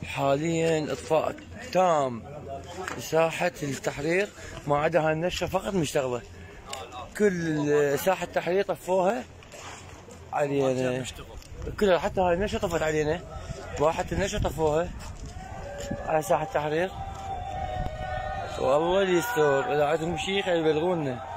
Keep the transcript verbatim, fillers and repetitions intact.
حاليا اطفاء تام ساحة التحرير، ما عدا هاي النشرة فقط مشتغلة. كل ساحة التحرير طفوها علينا كلها، حتى هاي النشرة طفت علينا، واحد النشرة طفوها على ساحة التحرير. والله اللي يستر، اذا عندهم شيء خلي يبلغونا.